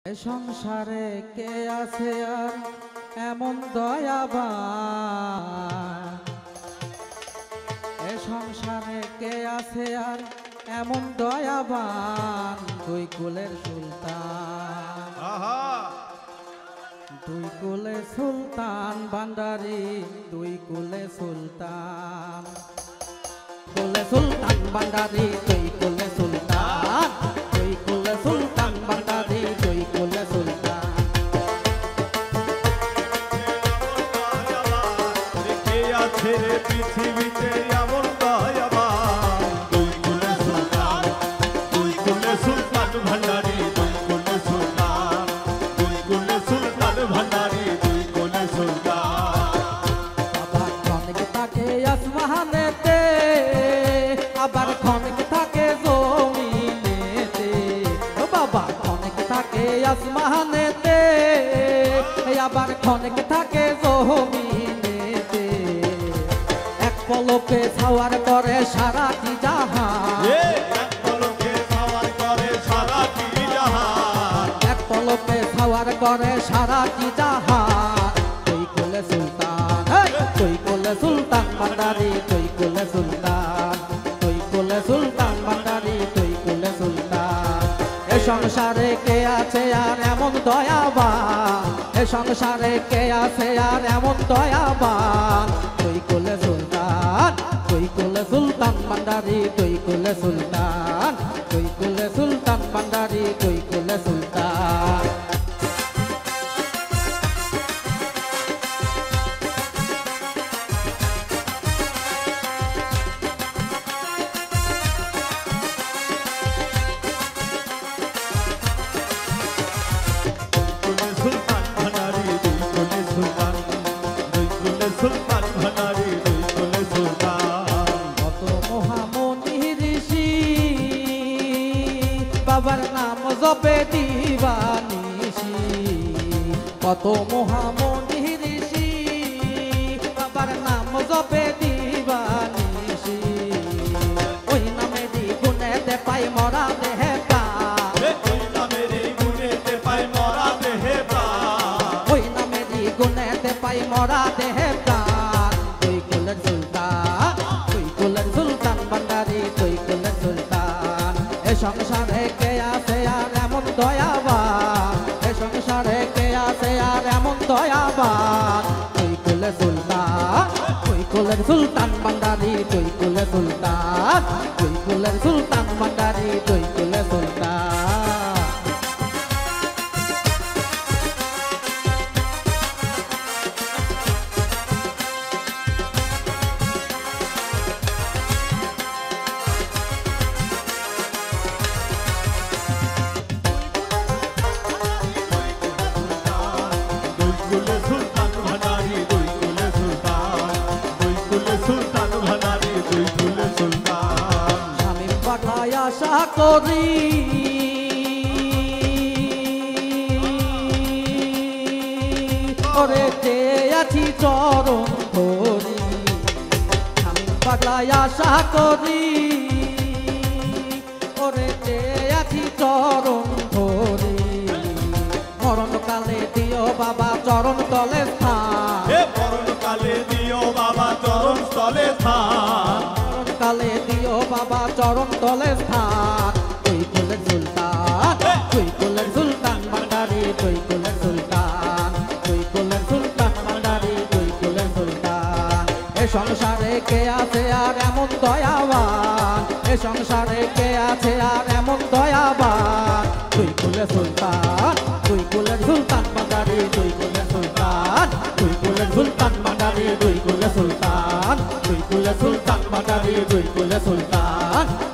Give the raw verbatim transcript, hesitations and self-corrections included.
সংসারে কে আছে আর এমন দয়াবান, এ সংসারে কে আছে আর এমন দয়াবান, দুই কুলের সুলতান, দুই কুলে সুলতান ভান্ডারি, দুই কুলে সুলতান, কুলে সুলতান ভান্ডারি, দুই কুলে সুলতান, দুই কুলে সুলতান ভান্ডারি, দুই কুলে সুলতান। পৃথিবীতে এমন দয়াবান, দুই কুলে সুলতান, দুই কুলে সুলতান ভান্ডারি, দুই কুলে সুলতান, দুই কুলে সুলতান ভান্ডারি, দুই কুলে সুলতান। আবার ক্ষণিক থাকে আসমানেতে, আবার ক্ষণিক থাকে জমিনেতে, ও বাবা ক্ষণিক থাকে আসমানেতে, আবার ক্ষণিক থাকে জমিনেতে, এক পলকে ছাওয়ার করে সারাটি জাহান, এক পলকে ছাওয়ার করে সারাটি জাহান, এক পলকে ছাওয়ার করে সারাটি জাহান, দুই কুলে সুলতান, দুই কুলে সুলতান ভান্ডারি, দুই কুলে সুলতান, দুই কুলে সুলতান ভান্ডারি, দুই কুলে সুলতান। এ সংসারে কে আছে আর এমন দয়াবান, এ সংসারে কে আছে আর এমন দয়াবান, দুই কুলে সুলতান, দুই কুলে সুলতান ভান্ডারি, দুই কুলে সুলতান, দুই কুলে সুলতান ভান্ডারি, দুই কুলে সুলতান। কুলে সুলতান ভান্ডারি, দুই কুলে সুলতান, দুই কুলে সুলতান ভান্ডারি, দুই কুলে সুলতান। কত মহামনি ঋষি বাবার নাম জপে দিবানিশি, কত মহামনি ঋষি বাবার নাম জপে দিবানিশি, ওই নামেরই গুণেতে পাই মরা দেহে প্রাণ, ওই নামেরই গুণেতে পাই মরা দেহে প্রাণ, ওই নামেরই গুণেতে পাই মরা দেহে প্রাণ, দুই কুলের সুলতান, দুই কুলের সুলতান ভান্ডারি, দুই কুলের সুলতান। এ সংসারে কে আছে আর এমন দয়াবান, এ সংসারে কে আছে আর এমন দয়াবান, দুই কুলের সুলতান, দুই কুলের সুলতান ভান্ডারি, দুই কুলের সুলতান, দুই কুলের সুলতান ভান্ডারি, দুই কুলের সুলতান। দুই কুলে সুলতান ভান্ডারি, দুই কুলে সুলতান, দুই কুলে সুলতান ভান্ডারি, দুই কুলে সুলতান। আমি পাঠায় আশা করি ওরে যে আছি চরণ ধরি, আমি পাঠায় আশা করি ওরে যে আছি চরণ ধরি, মরণকালে দিও বাবা চরণ তলে স্থান, হে মরণকালে দিও বাবা চরণ স্থলে স্থান, কালে দিও বাবা চরণ তলে স্থান, দুই কুলের সুলতান, দুই কুলের সুলতান ভান্ডারি, দুই কুলের সুলতান, দুই কুলের সুলতান ভান্ডারি, দুই কুলের সুলতান। এ সংসারে কে আছে আর এমন দয়াবান, এ সংসারে কে আছে আর এমন দয়াবান, দুই কুলের সুলতান, দুই কুলের সুলতান ভান্ডারি, দুই কুলের সুলতান, দুই কুলের সুলতান ভান্ডারি, দুই কুলের সুলতান, দুই কুলের সুলতান ভান্ডারি, দুই কুলের সুলতান,